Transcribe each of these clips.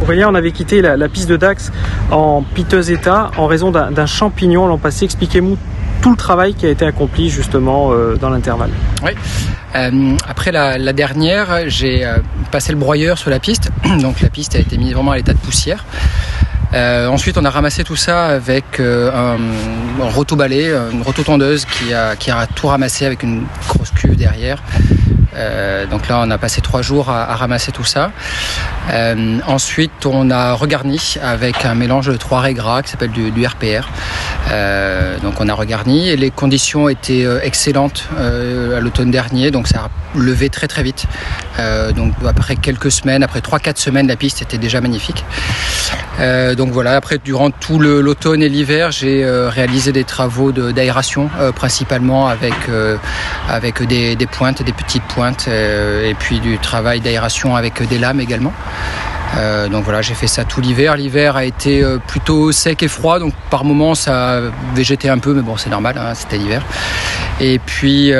Aurélien, on avait quitté la piste de Dax en piteux état en raison d'un champignon l'an passé. Expliquez-nous tout le travail qui a été accompli justement dans l'intervalle. Oui. Après la dernière, j'ai passé le broyeur sur la piste. Donc la piste a été mise vraiment à l'état de poussière. Ensuite, on a ramassé tout ça avec un rotobalai, une rototondeuse qui a tout ramassé avec une grosse cuve derrière. Donc là, on a passé 3 jours à ramasser tout ça. Ensuite, on a regarni avec un mélange de 3 raies gras qui s'appelle du RPR. Donc on a regarni et les conditions étaient excellentes à l'automne dernier, donc ça a levé très très vite. Donc après quelques semaines, après 3-4 semaines, la piste était déjà magnifique. Donc voilà, après durant tout l'automne et l'hiver, j'ai réalisé des travaux d'aération principalement avec des pointes, des petites pointes et puis du travail d'aération avec des lames également. Donc voilà, j'ai fait ça tout l'hiver. L'hiver a été plutôt sec et froid, donc par moments ça a végété un peu, mais bon c'est normal, hein, c'était l'hiver. Et puis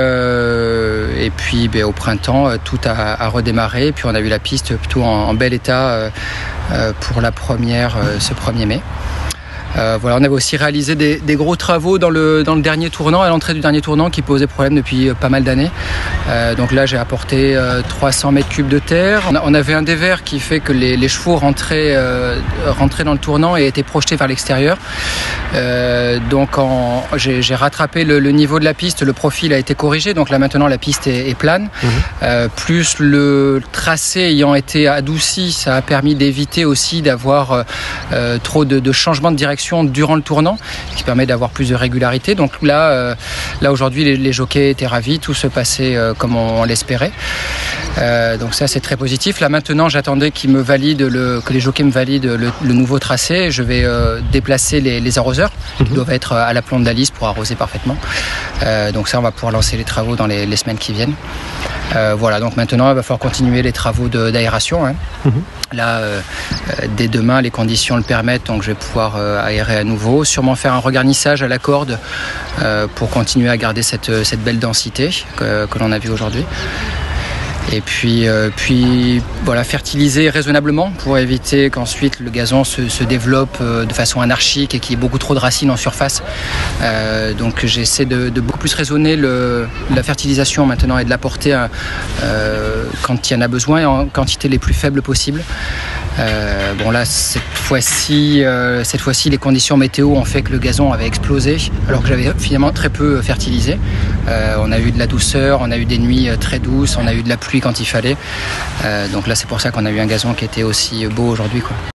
au printemps tout a redémarré, et puis on a vu la piste plutôt en bel état pour la première ce 1er mai. Voilà, on avait aussi réalisé des gros travaux dans le dernier tournant, à l'entrée du dernier tournant, qui posait problème depuis pas mal d'années. Donc là, j'ai apporté 300 mètres cubes de terre. On avait un dévers qui fait que les chevaux rentraient dans le tournant et étaient projetés vers l'extérieur. Donc j'ai rattrapé le niveau de la piste, le profil a été corrigé. Donc là maintenant, la piste est plane. Plus le tracé ayant été adouci, ça a permis d'éviter aussi d'avoir trop de changements de direction durant le tournant, ce qui permet d'avoir plus de régularité. Donc là aujourd'hui les jockeys étaient ravis, tout se passait comme on l'espérait. Donc ça c'est très positif. Là maintenant j'attendais qu'ils me valident que les jockeys me valident le nouveau tracé. Je vais déplacer les arroseurs qui doivent être à l'aplomb de la lisse pour arroser parfaitement. Donc ça on va pouvoir lancer les travaux dans les semaines qui viennent. Voilà, donc maintenant il va falloir continuer les travaux d'aération. Hein. Là, dès demain, les conditions le permettent, donc je vais pouvoir aérer à nouveau. Sûrement faire un regarnissage à la corde pour continuer à garder cette belle densité que l'on a vue aujourd'hui. Et puis voilà, fertiliser raisonnablement pour éviter qu'ensuite le gazon se développe de façon anarchique et qu'il y ait beaucoup trop de racines en surface. Donc j'essaie de beaucoup plus raisonner la fertilisation maintenant et de l'apporter quand il y en a besoin et en quantité les plus faibles possible. Bon là cette fois-ci les conditions météo ont fait que le gazon avait explosé alors que j'avais finalement très peu fertilisé. On a eu de la douceur, on a eu des nuits très douces, on a eu de la pluie quand il fallait. Donc là c'est pour ça qu'on a eu un gazon qui était aussi beau aujourd'hui, quoi.